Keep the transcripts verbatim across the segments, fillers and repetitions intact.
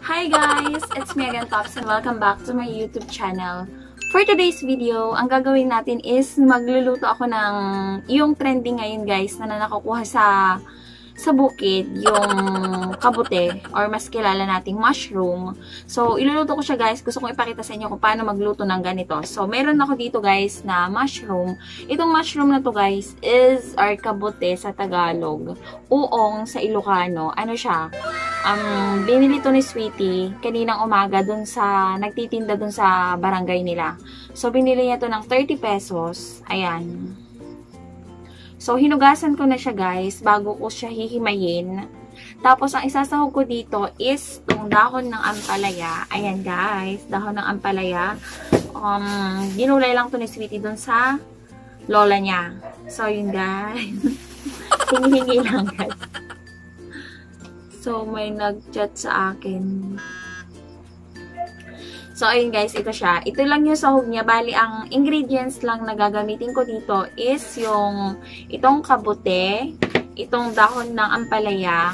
Hi guys! It's me again, Tops, and welcome back to my YouTube channel. For today's video, ang gagawin natin is magluluto ako ng yung trending ngayon guys na nakukuha sa sa bukid, yung kabute or mas kilala nating mushroom. So, iluluto ko siya guys. Gusto kong ipakita sa inyo kung paano magluto ng ganito. So, meron ako dito guys na mushroom. Itong mushroom na to guys is our kabute sa Tagalog. Uong sa Ilocano. Ano siya? Um, binili to ni Sweetie kaninang umaga dun sa, nagtitinda dun sa barangay nila. So, binili niya to ng thirty pesos. Ayan. So, hinugasan ko na siya guys bago ko siya hihimayin. Tapos, ang isasahog ko dito is itong dahon ng ampalaya. Ayan guys, dahon ng ampalaya. Um, ginulay lang to ni Sweetie dun sa lola niya. So, yun guys. Hingi-hingi lang guys. So, may nag-chat sa akin. So, ayun guys, ito siya. Ito lang yung sahog niya. Bali, ang ingredients lang na gagamitin ko dito is yung itong kabute, itong dahon ng ampalaya,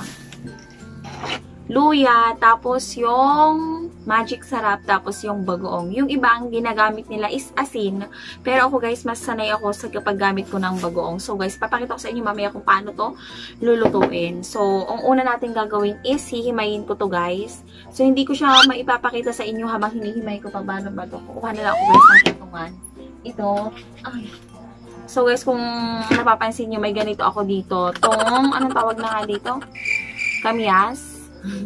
luya, tapos yung magic sarap, tapos yung bagoong. Yung iba, ang ginagamit nila is asin. Pero ako guys, mas sanay ako sa kapag gamit ko ng bagoong. So guys, papakita ko sa inyo mamaya kung paano to lulutuin. So, ang una natin gagawin is hihimayin ko to guys. So, hindi ko siya maipapakita sa inyo habang hinihimay ko pa paano ba to. Kukuha na lang ako guys ng kitungan. Ito, ay. So guys, kung napapansin nyo, may ganito ako dito. Tong, anong tawag na nga dito? Kamyas.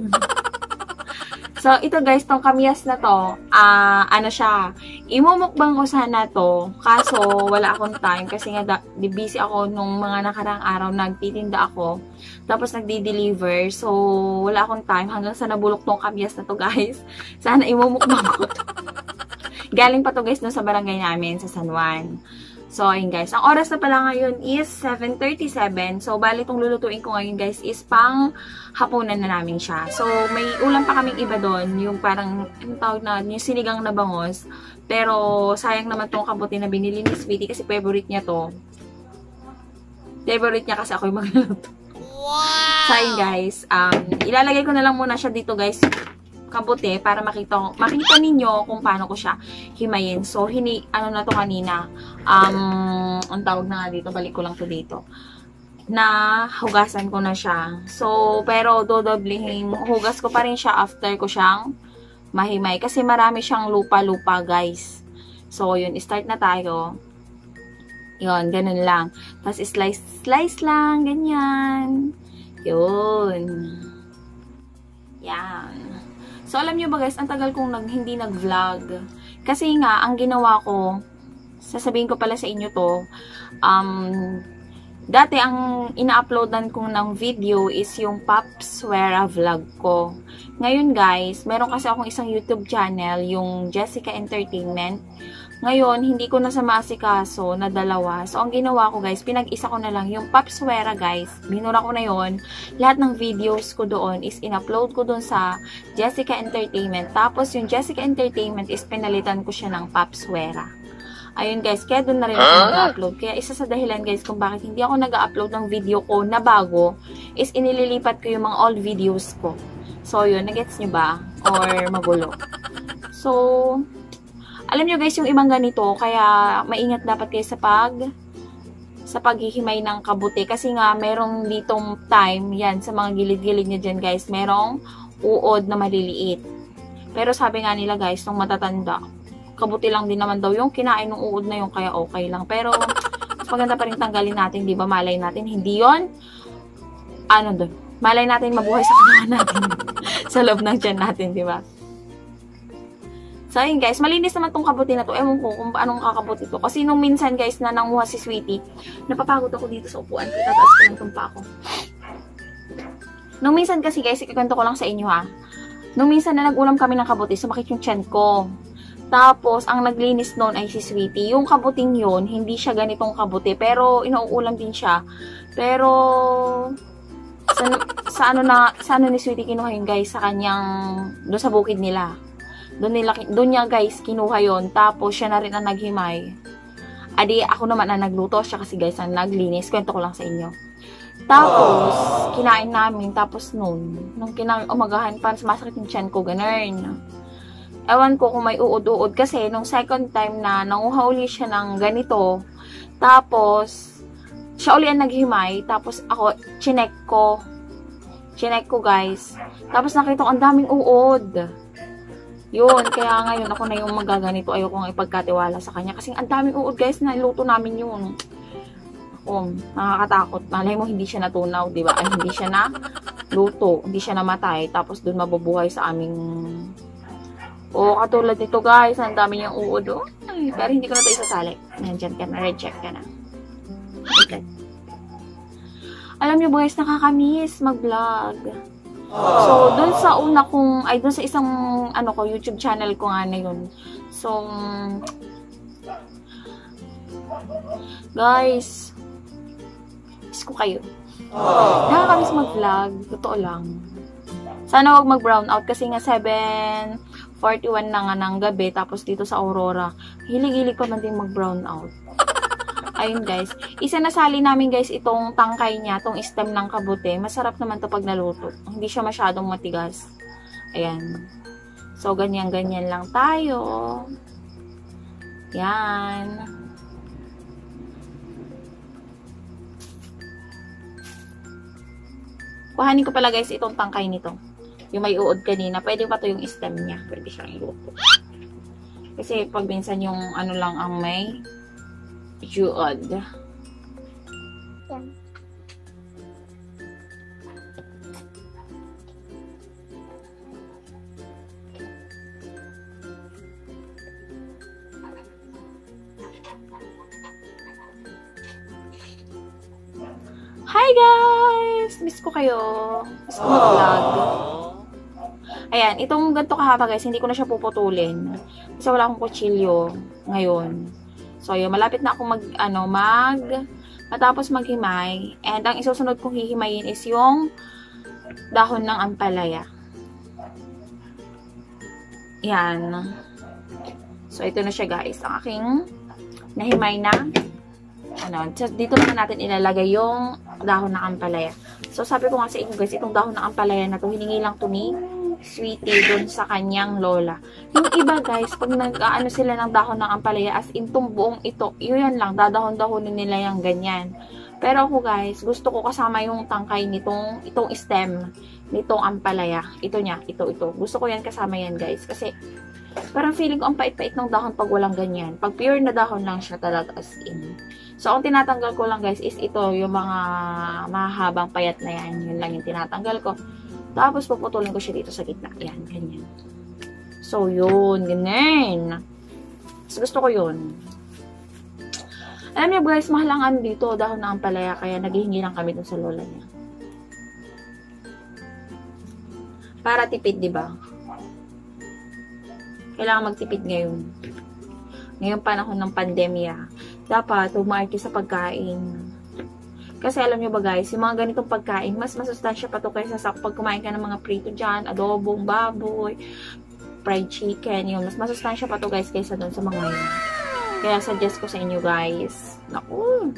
So, ito guys, tong kamyas na to, ah, uh, ano siya, imumukbang ko sana to, kaso wala akong time, kasi nga, da, busy ako nung mga nakarang araw, nagtitinda ako, tapos nagdi-deliver, so, wala akong time, hanggang sa nabulok tong kamyas na to guys, sana imumukbang ko to. Galing pa to guys, dun sa barangay namin, sa San Juan. So, ayun guys. Ang oras na pala ngayon is seven thirty-seven. So, bali itong lulutuin ko ngayon guys is pang hapunan na namin siya. So, may ulam pa kaming iba doon. Yung parang, yung tawag na, yung sinigang na bangos. Pero, sayang naman tong kabuti na binili ni Sweetie kasi favorite niya to. Favorite niya kasi ako yung magluluto. Wow! So, ayun guys. Um, ilalagay ko na lang muna siya dito guys. Kabute para makita makita ninyo kung paano ko siya himayin. So, hini, ano na to kanina, um, ang tawag na nga dito, balik ko lang to dito, na hugasan ko na siya. So, pero dodoblihin, hugas ko pa rin siya after ko siyang mahimay. Kasi marami siyang lupa-lupa, guys. So, yun, start na tayo. Yun, ganun lang. Tapos, slice, slice lang, ganyan. Yun. Yan. So, alam nyo ba guys, ang tagal kong nag, hindi nag-vlog. Kasi nga, ang ginawa ko, sasabihin ko pala sa inyo to, um, dati ang ina-uploadan kong ng video is yung Popswera vlog ko. Ngayon guys, meron kasi akong isang YouTube channel, yung Jessica Entertainment. Ngayon, hindi ko na sa maasikaso na dalawa. So, ang ginawa ko guys, pinag-isa ko na lang yung Popswera guys. Binura ko na yon. Lahat ng videos ko doon is in-upload ko doon sa Jessica Entertainment. Tapos, yung Jessica Entertainment is pinalitan ko siya ng Popswera. Ayun guys, kaya doon na rin ako nag-upload. Kaya isa sa dahilan guys kung bakit hindi ako nag-upload ng video ko na bago is inililipat ko yung mga old videos ko. So, yun. Nagets nyo ba? Or magulo? So, alam nyo guys, yung ibang ganito, kaya maingat dapat kayo sa pag sa paghihimay ng kabute. Kasi nga, merong ditong time, yan, sa mga gilid-gilid nyo dyan guys, merong uod na maliliit. Pero sabi nga nila guys, nung matatanda, kabuti lang din naman daw yung kinain ng uod na yung kaya okay lang. Pero, mas maganda pa rin tanggalin natin, di ba? Malay natin, hindi yon ano doon? Malay natin mabuhay sa katawan natin. Sa loob ng tiyan natin, di ba? So, ayun guys, malinis naman tong kabuti na to. Ewan ko kung anong kakabuti to. Kasi nung minsan guys na nanguha si Sweetie, napapagod ako dito sa upuan. Itataas ko ng tumpa ako. Nung minsan kasi guys, ikikwento ko lang sa inyo ha. Nung minsan na nag-ulam kami ng kabuti, sumakit yung tiyan ko. Tapos, ang naglinis noon ay si Sweetie. Yung kabuting yun, hindi siya ganitong kabuti. Pero, inuulam din siya. Pero, sa, sa ano na, sa ano ni Sweetie kinuha yun guys, sa kanyang, doon sa bukid nila. Doon, nila, doon niya guys, kinuha yon. Tapos, siya na rin ang naghimay. Adi, ako naman ang nagluto. Siya kasi guys, ang naglinis. Kwento ko lang sa inyo. Tapos, kinain namin. Tapos nun, nung kinain, umagahan pa, sumasakit yung tiyan ko, ganun. Ewan ko kung may uod-uod. Kasi, nung second time na, nanguha uli siya ng ganito. Tapos, siya uli ang naghimay. Tapos, ako, chinek ko. Chinek ko, guys. Tapos, nakita ko, ang daming uod. Yun, kaya ngayon, ako na yung magaganito. Ayoko nga ipagkatiwala sa kanya. Kasi, ang daming uod, guys, na luto namin yun. Ako, nakakatakot. Malay mo, hindi siya natunaw, di ba? Ay, hindi siya na luto. Hindi siya namatay. Tapos, dun mabubuhay sa aming... Oo, katulad nito, guys. Ang dami niyang uod, oh. Ay, pero hindi ko na ito isasali. Nandyan ka na. Reject ka na. Okay. Alam niyo, guys, nakakamiss mag-vlog. So, dun sa una kong, ay dun sa isang, ano ko, YouTube channel ko nga na yun. So, guys, miss ko kayo. Nakakamiss mag-vlog. Totoo lang. Sana wag mag-brown out kasi nga seven forty-one na nga ng gabi. Tapos dito sa Aurora, hilig-hilig pa man din mag-brown out. Ayun, guys. Isa nasali namin, guys, itong tangkay niya, itong stem ng kabute. Masarap naman to pag naluto. Hindi siya masyadong matigas. Ayan. So, ganyan-ganyan lang tayo. Yan. Kuhanin ko pala, guys, itong tangkay nito. Yung may uod kanina. Pwede pa to yung stem niya. Pwede siyang iluto. Kasi pag minsan yung ano lang ang may uod. Yan. Hi guys! Miss ko kayo. Miss ko mag-vlog. Ayan, itong ganito kahaba, guys, hindi ko na siya puputulin. Kasi wala akong kutsilyo ngayon. So, yun, malapit na ako mag, ano, mag, matapos maghimay. And ang isusunod kong hihimayin is yung dahon ng ampalaya. Yan. So, ito na siya, guys. Ang aking nahimay na. Ano, dito na natin ilalagay yung dahon ng ampalaya. So, sabi ko nga sa inyo, guys, itong dahon ng ampalaya na to, hiningi lang to ni Sweetie dun sa kanyang lola. Yung iba, guys, pag nag-ano sila ng dahon ng ampalaya, as in tong buong ito, yun lang, dadahon-dahonin nila yung ganyan. Pero ako, guys, gusto ko kasama yung tangkay nitong, itong stem, nitong ampalaya. Ito niya, ito, ito. Gusto ko yan kasama yan, guys. Kasi, parang feeling ko ang pait-pait ng dahon pag walang ganyan. Pag pure na dahon lang siya talaga, as in. So, ang tinatanggal ko lang, guys, is ito, yung mga mahabang payat na yan. Yun lang yung tinatanggal ko. Tapos, puputulin ko siya dito sa gitna. Yan, ganyan. So, yun. Ganyan. Mas gusto ko yun. Alam niyo, guys, mahalangan dito. Dahon na ampalaya. Kaya, naghihingi lang kami dun sa lola niya. Para tipid, di ba? Kailangan magtipid ngayon. Ngayong panahon ng pandemya. Dapat, umaarte sa pagkain. Kasi alam nyo ba, guys, yung mga ganitong pagkain, mas masustansya pa to kaysa sa pag kumain ka ng mga prito dyan, adobong baboy, fried chicken, yun. Mas masustansya pa to, guys, kaysa dun sa mga yun. Kaya suggest ko sa inyo, guys. Naku!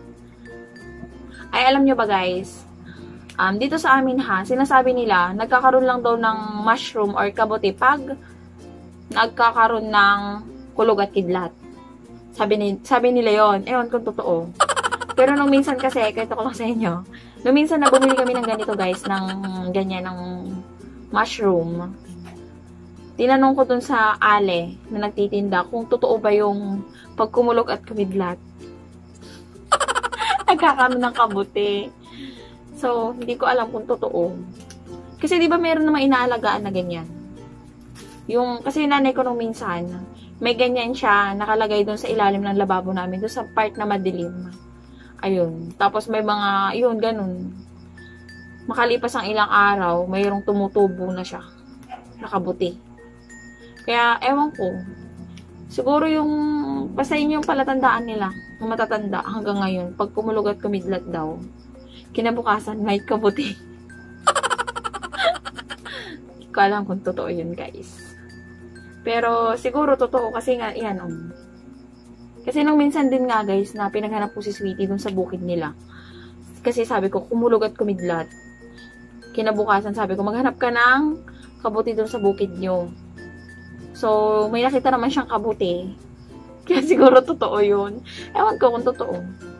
Ay, alam nyo ba, guys, um, dito sa amin ha, sinasabi nila, nagkakaroon lang daw ng mushroom or kabote pag nagkakaroon ng kulog at kidlat. Sabi, ni, sabi nila yon. Ewan kung totoo. Pero nung minsan kasi, kahit ako lang sa inyo, nung minsan na bumili kami ng ganito, guys, ng ganyan, ng mushroom. Tinanong ko dun sa ale na nagtitinda kung totoo ba yung pagkumulog at kumidlat. Nagkakaroon ng kabuti. So, hindi ko alam kung totoo. Kasi di ba meron naman inaalagaan na ganyan? Yung, kasi nanay ko nung minsan, may ganyan siya, nakalagay dun sa ilalim ng lababo namin, dun sa part na madilim. Ayun. Tapos may mga, yun, ganun. Makalipas ang ilang araw, mayroong tumutubo na siya. Nakabuti. Kaya, ewan ko. Siguro yung, basta yun yung palatandaan nila, yung matatanda hanggang ngayon, pag kumulog at kumidlat daw, kinabukasan, may kabuti. Hindi ko alam kung totoo yun, guys. Pero, siguro totoo, kasi nga, yan, um, kasi nung minsan din nga, guys, na pinaghanap ko si Sweetie dun sa bukid nila. Kasi sabi ko, kumulog at kumidlat. Kinabukasan, sabi ko, maghanap ka ng kabuti doon sa bukid nyo. So, may nakita naman siyang kabuti. Kaya siguro totoo yun. Ewan ko kung totoo.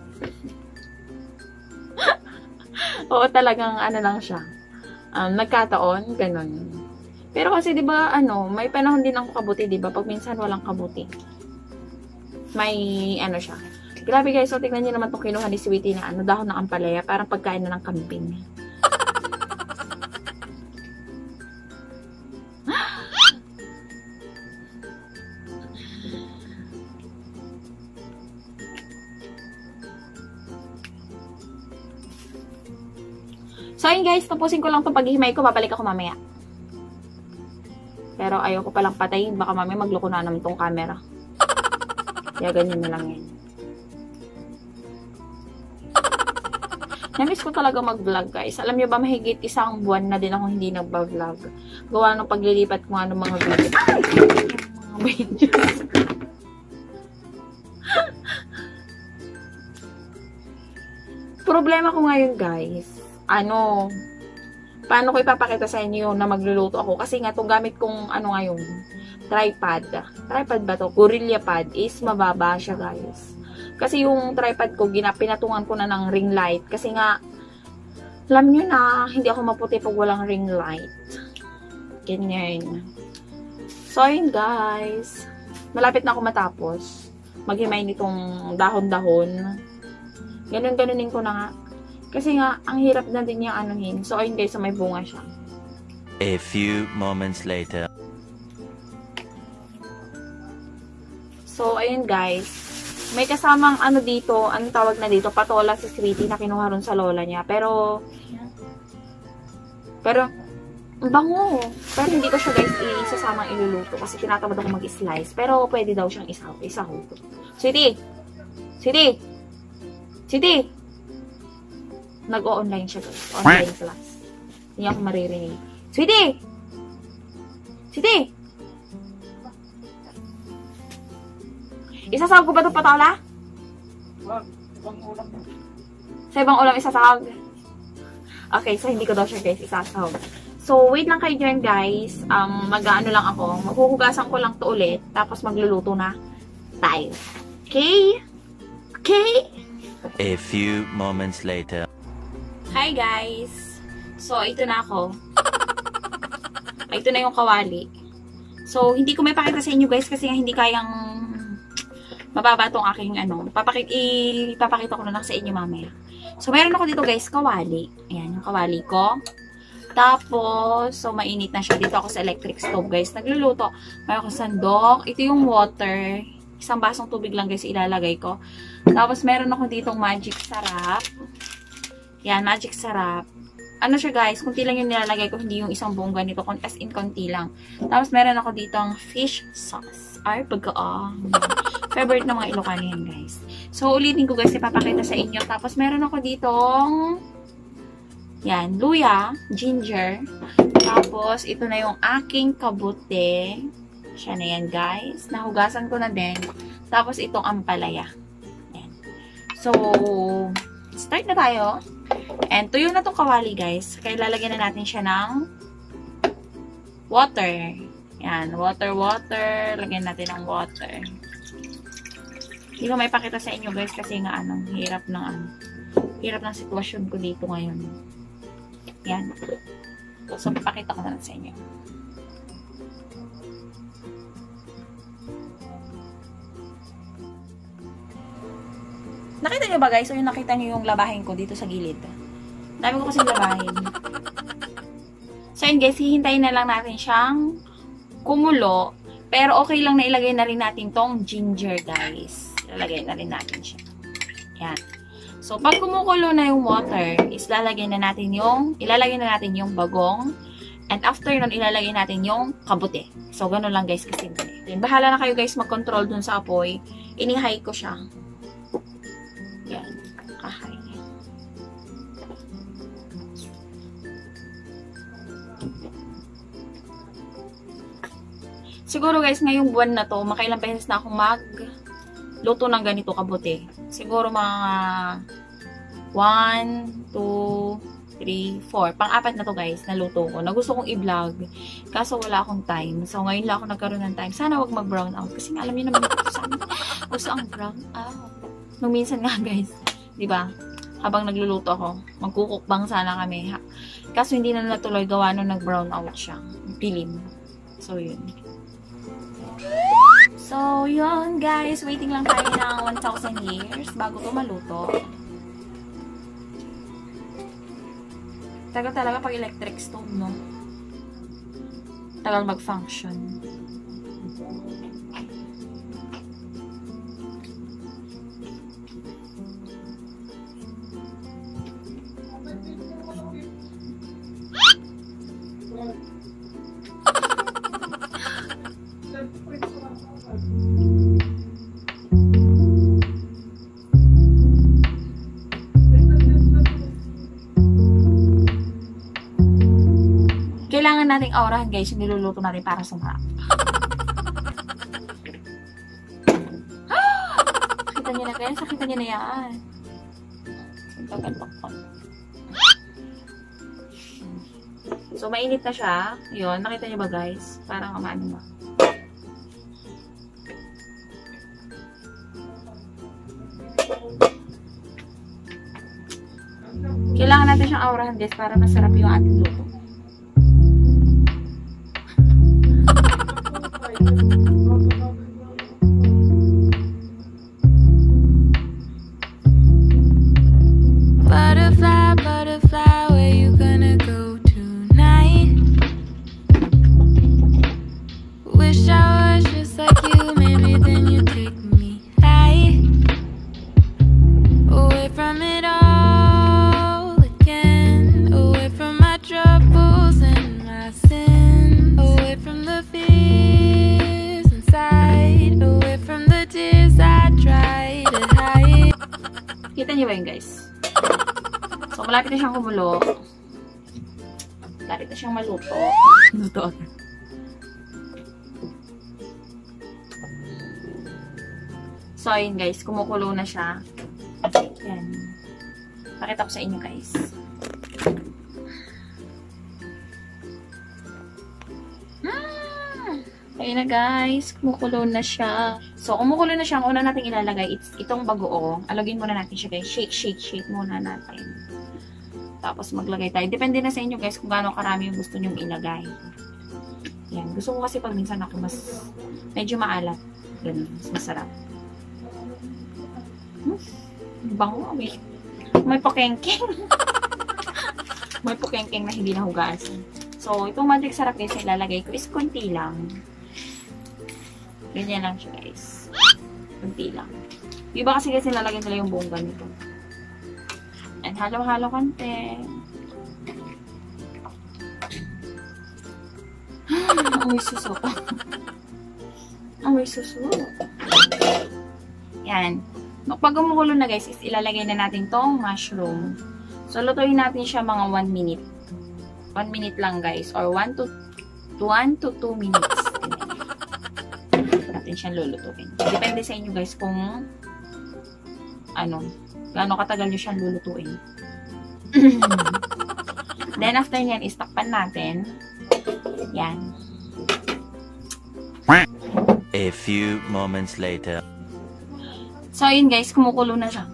Oo, talagang ano lang siya. Um, nagkataon, ganun. Pero kasi, di ba, ano, may panahon din ang kabuti, di ba? Pag minsan walang kabuti. May, ano siya. Grabe guys, so tignan niyo naman itong kinuha ni Sweetie na ano, dahon ng ampalaya. Parang pagkain na ng kambing. So, yun guys, tapusin ko lang itong paghihimay ko. Babalik ako mamaya. Pero ayoko palang patayin. Baka mamaya magloko na naman itong camera. Kaya ganyan na lang yan. Namiss ko talaga mag-vlog guys. Alam niyo ba, mahigit isang buwan na din ako hindi nagba-vlog. Gawa ng paglilipat ko nga ng mga video. Ay! Mga videos. Problema ko ngayon guys. Ano, paano ko ipapakita sa inyo na magluluto ako? Kasi nga, itong gamit kong, ano ngayon, tripod. Tripod ba to? Gorilla pad is mababa siya, guys. Kasi yung tripod ko, pinatungan ko na ng ring light. Kasi nga, alam nyo na, hindi ako maputi pag walang ring light. Ganyan. So, ayun, guys. Malapit na ako matapos. Maghimay nitong dahon-dahon. Ganun-ganunin ko na nga. Kasi nga, ang hirap na din yung anuhin. So, ayun guys, so may bunga siya. A few moments later. So, ayun guys. May kasamang ano dito, anong tawag na dito, patola si Sweetie na kinuha ron sa lola niya. Pero, pero, bango. Pero hindi ko siya guys isasamang iluluto kasi tinatamad ako mag-slice. Pero, pwede daw siyang isaw, isahog. Sweetie! Sweetie! Sweetie! Nag-o-online siya guys. Online class. Hindi ako maririnig. Sweetie! Sweetie! Isasahog ko ba itong patola? Wag. Ibang ulam. Sa ibang ulam isasahog? Okay, so hindi ko daw siya guys isasahog. So, wait lang kayo dyan guys. Um, mag-ano lang ako. Maghuhugasan ko lang to ulit. Tapos magluluto na tayo. Okay? Okay? A few moments later. Hi guys! So, ito na ako. Ito na yung kawali. So, hindi ko may pakita sa inyo guys kasi hindi kayang mababa tong aking ano. Papakita, ipapakita ko na lang sa inyo mamaya. So, meron ako dito guys, kawali. Ayan, yung kawali ko. Tapos, so, mainit na siya. Dito ako sa electric stove guys. Nagluluto. May ako sandok. Ito yung water. Isang basong tubig lang guys ilalagay ko. Tapos, meron ako ditong magic sarap. Yan, magic sarap. Ano siya guys, kunti lang yung nilalagay ko, hindi yung isang buong ganito, as in konti lang. Tapos meron ako ditong fish sauce. Ay, pagka-ang. Favorite ng mga Ilocano yan guys. So, ulitin ko guys, ipapakita sa inyo. Tapos meron ako ditong yan, luya, ginger. Tapos, ito na yung aking kabute. Siya na yan guys. Nahugasan ko na din. Tapos, itong ampalaya. Yan. So, start na tayo. And tuyo na itong kawali guys. Kaya lalagyan na natin siya ng water. Yan. Water, water. Lagyan natin ng water. Hindi ko may pakita sa inyo guys kasi nga anong hirap ng ano. Hirap ng sitwasyon ko dito ngayon. Yan. So, papakita ko na lang sa inyo. Nakita nyo ba guys? So yung nakita nyo yung labahin ko dito sa gilid. Dami ko kasi labahin. So yun guys, hihintayin na lang natin siyang kumulo. Pero okay lang na ilagay na rin natin tong ginger guys. Ilalagay na rin natin siya. Yan. So pag kumukulo na yung water, is lalagay na natin yung, ilalagay na natin yung bagong. And after nun, ilalagay natin yung kabute. So ganun lang guys kasi. Bahala na kayo guys mag-control dun sa apoy. Ini-high ko siya. Yan, kahay. Siguro guys, ngayong buwan na to, makailang beses na akong mag luto ng ganito kabuti. Siguro mga One, two, three, four. Pang-apat na to guys, naluto ko. Na gusto kong i-vlog. Kaso wala akong time. So, ngayon lang ako nagkaroon ng time. Sana wag mag-brown out. Kasi nga, alam niyo naman ito sa amin. Gusto ang brown out. Nung minsan nga guys, di ba? Habang nagluluto ako, magkukukbang sana kami. Ha? Kaso hindi na natuloy gawa nung nag-brown out siya. Pilim. So, yun. So, yun guys. Waiting lang tayo ng one thousand years bago to maluto. Tagal talaga pag electric stove, no? Tagal mag-function. Kailangan nating aurahan guys yung niluluto natin para sumarap. Kita niyo na guys, nakita niyo na yan. So, mainit na siya. Yun, nakita niyo ba guys? Parang amaano ba? Kailangan natin siyang aurahan guys para masarap yung ating luto. Butterfly, butterfly, where you gonna go tonight? Wish I was just like you, maybe then you take me high, away from it all again, away from my troubles and my sins, away from the fears inside, away from the tears I try to hide. Kita niyo ba yun guys? So, malapit na siyang kumulo. Malapit na siyang maluto. Luto. So, ayun guys. Kumukulo na siya. Yan. Pakita ko sa inyo guys. Ah! Ayun na guys. Kumukulo na siya. So, kumukulo na siya. Ang una natin ilalagay, it's itong bagoong. Alagin muna natin siya guys. Shake, shake, shake muna natin. Tapos maglagay tayo. Depende na sa inyo guys kung gaano karami yung gusto nyong ilagay. Yan. Gusto ko kasi pag minsan ako mas medyo maalat. Ganun. Mas masarap. Hmm. Bango. May, may pokengkeng. May pokengkeng na hindi nahugasan. So, itong magic sarap guys na ilalagay ko is konti lang. Ganyan lang siya guys. Konti lang. Iba kasi guys nilalagay nila yung buong ganito. And halo-halo konti. Amoy suso. Amoy suso. Yan. Pag gumukulo na guys, is ilalagay na natin tong mushroom. So, lutuin natin siya mga one minute. one minute lang guys. Or one to two minutes. Natin siyang lulutuin. Depende sa inyo guys kung ano, gaano katagal nyo siyang lulutuin. Then, after nyan, istakpan natin. Yan. A few moments later. So, yun guys, kumukulo na siya.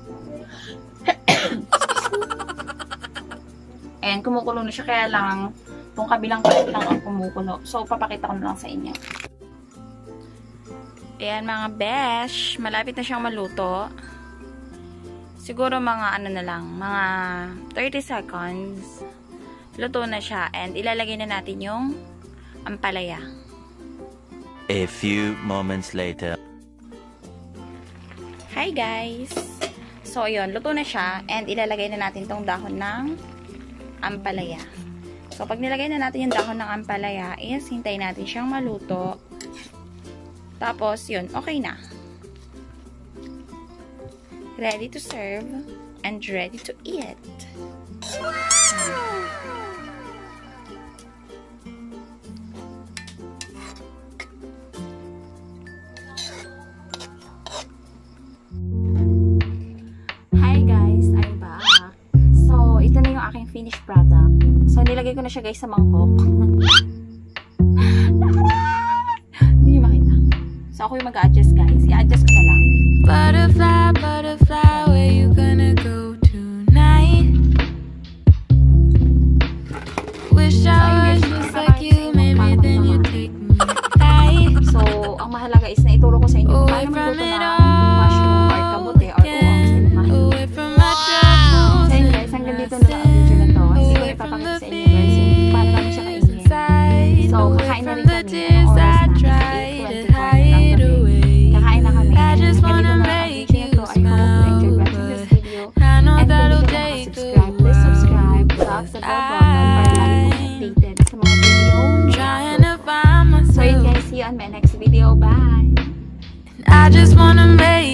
And, kumukulo na siya, kaya lang, itong kabilang part lang ang kumukulo. So, papakita ko na lang sa inyo. Ayan mga besh, malapit na siyang maluto. Siguro mga ano na lang, mga thirty seconds. Luto na siya. And ilalagay na natin yung ampalaya. A few moments later. Hi guys! So yun, luto na siya. And ilalagay na natin tong dahon ng ampalaya. So pag nilagay na natin yung dahon ng ampalaya, is hintayin natin siyang maluto. Tapos yun, okay na. Ready to serve and ready to eat. Wow! Hi guys, I'm back. product. So, nilagay ko na siya guys sa mangkok. Hindi nyo makita. So, ako yung mag-a-adjust guys. I-adjust ko na lang. Butterfly, butterfly, where you gonna go tonight? Wish I was just like you, maybe then you take me high. So, ang mahalaga is na ituro ko sa inyo kung Away paano from magluto it ng mushroom or kabote or uwang sa inyong. away from my troubles. So, yun guys, hanggang dito na ang video na to. Hindi ko ipapakita sa inyo guys yung paano namin siya kainin. So, kakain na rin kami. Ang oras na is eight twenty-four ng gabi. Kakain na kami. Hanggang dito na ang video na to. I hope you enjoyed watching this video. And kung hindi ka nakasubscribe, please subscribe. Tap the bell button para lagi kong updated sa mga video. Trying to find So, yun myself. guys, see you on my next video. Bye! I just wanna make